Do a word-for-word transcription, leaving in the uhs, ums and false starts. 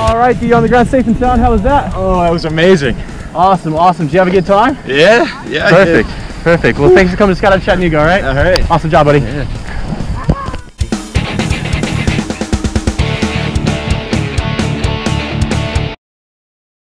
All right, D, on the ground, safe and sound. How was that? Oh, that was amazing. Awesome, awesome. Did you have a good time? Yeah, yeah. Perfect, perfect. Well, thanks for coming to Skydive Chattanooga, all right? All right. Awesome job, buddy. Yeah.